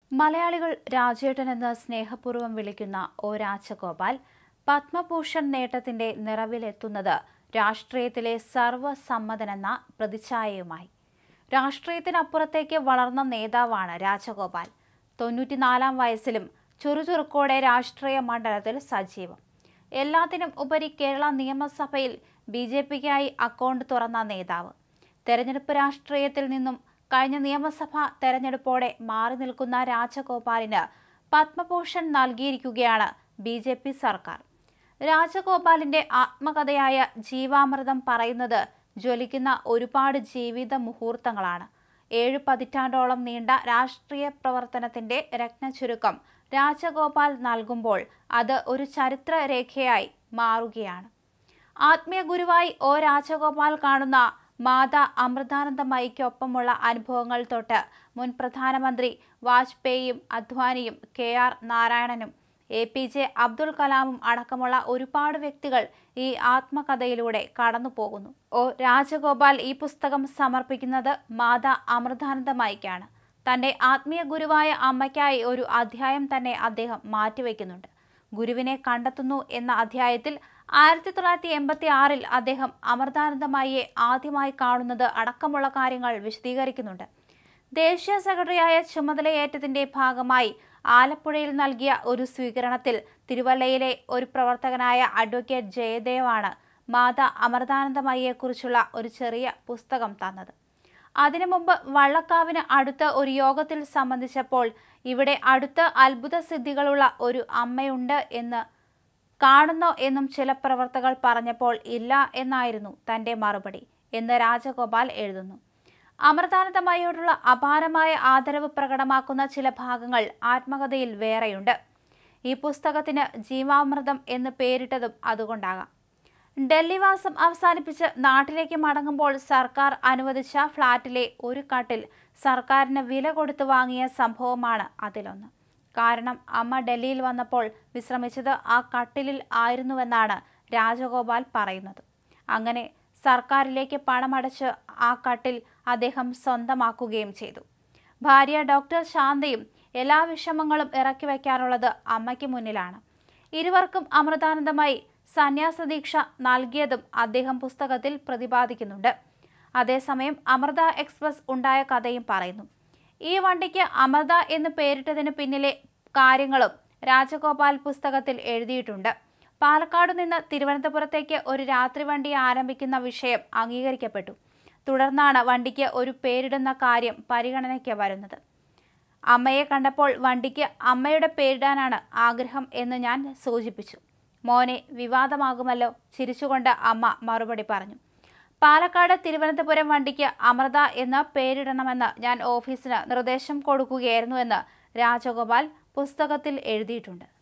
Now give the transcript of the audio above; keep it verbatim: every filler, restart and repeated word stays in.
മലയാളികൾ രാജേട്ടൻ എന്ന് സ്നേഹപൂർവ്വം വിളിക്കുന്ന ഒ രാജഗോപാൽ പത്മഭൂഷൺ നേട്ടത്തിന്റെ നിറവിലെത്തുന്നത് രാഷ്ട്രീയത്തിലെ സർവ്വസമ്മതനെന്ന പ്രതിച്ഛായയുമായി. രാഷ്ട്രീയത്തിനപ്പുറത്തേക്ക് വളർന്ന നേതാവാണ് രാജഗോപാൽ. തൊണ്ണൂറ്റിനാലാം വയസ്സിലും ചുറുചുറുക്കോടെ രാഷ്ട്രീയ മണ്ഡലത്തിൽ സജീവം. എല്ലാത്തിനും ഉപരി കേരള നിയമസഭയിൽ ബി ജെ പിക്കായി അക്കൗണ്ട് തുറന്ന നേതാവ്. തെരഞ്ഞെടുപ്പ് രാഷ്ട്രീയത്തിൽ നിന്നും കഴിഞ്ഞ നിയമസഭാ തെരഞ്ഞെടുപ്പോടെ മാറി നിൽക്കുന്ന രാജഗോപാലിന് പത്മഭൂഷൺ നൽകിയിരിക്കുകയാണ് ബി ജെ പി സർക്കാർ. രാജഗോപാലിന്റെ ആത്മകഥയായ ജീവാമൃതം പറയുന്നത് ജ്വലിക്കുന്ന ഒരുപാട് ജീവിത മുഹൂർത്തങ്ങളാണ്. ഏഴു പതിറ്റാണ്ടോളം നീണ്ട രാഷ്ട്രീയ പ്രവർത്തനത്തിന്റെ രത്നച്ചുരുക്കം രാജഗോപാൽ നൽകുമ്പോൾ അത് ഒരു ചരിത്ര രേഖയായി മാറുകയാണ്. ആത്മീയ ഗുരുവായി ഒ രാജഗോപാൽ കാണുന്ന മാതാ അമൃതാനന്ദമയിക്കൊപ്പമുള്ള അനുഭവങ്ങൾ തൊട്ട് മുൻ പ്രധാനമന്ത്രി വാജ്പേയിയും അദ്വാനിയും കെ ആർ നാരായണനും എ പി ജെ അബ്ദുൽ കലാമും അടക്കമുള്ള ഒരുപാട് വ്യക്തികൾ ഈ ആത്മകഥയിലൂടെ കടന്നു പോകുന്നു. ഒ രാജഗോപാൽ ഈ പുസ്തകം സമർപ്പിക്കുന്നത് മാതാ അമൃതാനന്ദമയിക്കാണ്. തന്റെ ആത്മീയ ഗുരുവായ അമ്മയ്ക്കായി ഒരു അധ്യായം തന്നെ അദ്ദേഹം മാറ്റിവെക്കുന്നുണ്ട്. ഗുരുവിനെ കണ്ടെത്തുന്നു എന്ന അധ്യായത്തിൽ ആയിരത്തി തൊള്ളായിരത്തി എൺപത്തി ആറിൽ അദ്ദേഹം അമൃതാനന്ദമയിയെ ആദ്യമായി കാണുന്നത് അടക്കമുള്ള കാര്യങ്ങൾ വിശദീകരിക്കുന്നുണ്ട്. ദേശീയ സെക്രട്ടറിയായ ചുമതലയേറ്റതിന്റെ ഭാഗമായി ആലപ്പുഴയിൽ നൽകിയ ഒരു സ്വീകരണത്തിൽ തിരുവല്ലയിലെ ഒരു പ്രവർത്തകനായ അഡ്വക്കേറ്റ് ജയദേവാണ് മാതാ അമൃതാനന്ദമയിയെക്കുറിച്ചുള്ള ഒരു ചെറിയ പുസ്തകം തന്നത്. അതിനു മുമ്പ് വള്ളക്കാവിന് അടുത്ത് ഒരു യോഗത്തിൽ സംബന്ധിച്ചപ്പോൾ ഇവിടെ അടുത്ത് അത്ഭുത സിദ്ധികളുള്ള ഒരു അമ്മയുണ്ട് എന്ന് കാണുന്നോ എന്നും ചില പ്രവർത്തകർ പറഞ്ഞപ്പോൾ ഇല്ല എന്നായിരുന്നു തന്റെ മറുപടി എന്ന് രാജഗോപാൽ എഴുതുന്നു. അമൃതാനന്ദമയിയോടുള്ള അപാരമായ ആദരവ് പ്രകടമാക്കുന്ന ചില ഭാഗങ്ങൾ ആത്മകഥയിൽ വേറെയുണ്ട്. ഈ പുസ്തകത്തിന് ജീവാമൃതം എന്ന് പേരിട്ടതും അതുകൊണ്ടാകാം. ഡൽഹിവാസം അവസാനിപ്പിച്ച് നാട്ടിലേക്ക് മടങ്ങുമ്പോൾ സർക്കാർ അനുവദിച്ച ഫ്ളാറ്റിലെ ഒരു കട്ടിൽ സർക്കാരിന് വില കൊടുത്തു വാങ്ങിയ സംഭവമാണ് അതിലൊന്ന്. കാരണം അമ്മ ഡൽഹിയിൽ വന്നപ്പോൾ വിശ്രമിച്ചത് ആ കട്ടിലിൽ ആയിരുന്നുവെന്നാണ് രാജഗോപാൽ പറയുന്നത്. അങ്ങനെ സർക്കാരിലേക്ക് പണമടച്ച് ആ കട്ടിൽ അദ്ദേഹം സ്വന്തമാക്കുകയും ചെയ്തു. ഭാര്യ ഡോക്ടർ ശാന്തയും എല്ലാ വിഷമങ്ങളും ഇറക്കി വയ്ക്കാറുള്ളത് അമ്മയ്ക്ക് മുന്നിലാണ്. ഇരുവർക്കും അമൃതാനന്ദമയി സന്യാസദീക്ഷ നൽകിയതും അദ്ദേഹം പുസ്തകത്തിൽ പ്രതിപാദിക്കുന്നുണ്ട്. അതേസമയം അമൃത എക്സ്പ്രസ് ഉണ്ടായ കഥയും പറയുന്നു. ഈ വണ്ടിക്ക് അമൃത എന്ന് പേരിട്ടതിന് പിന്നിലെ കാര്യങ്ങളും രാജഗോപാൽ പുസ്തകത്തിൽ എഴുതിയിട്ടുണ്ട്. പാലക്കാട് നിന്ന് തിരുവനന്തപുരത്തേക്ക് ഒരു രാത്രി വണ്ടി ആരംഭിക്കുന്ന വിഷയം അംഗീകരിക്കപ്പെട്ടു. തുടർന്നാണ് വണ്ടിക്ക് ഒരു പേരിടുന്ന കാര്യം പരിഗണനയ്ക്ക് വരുന്നത്. അമ്മയെ കണ്ടപ്പോൾ വണ്ടിക്ക് അമ്മയുടെ പേരിടാനാണ് ആഗ്രഹം എന്ന് ഞാൻ സൂചിപ്പിച്ചു. മോനെ വിവാദമാകുമല്ലോ, ചിരിച്ചുകൊണ്ട് അമ്മ മറുപടി പറഞ്ഞു. പാലക്കാട് തിരുവനന്തപുരം വണ്ടിക്ക് അമൃത എന്ന് പേരിടണമെന്ന് ഞാൻ ഓഫീസിന് നിർദ്ദേശം കൊടുക്കുകയായിരുന്നുവെന്ന് രാജഗോപാൽ പുസ്തകത്തിൽ എഴുതിയിട്ടുണ്ട്.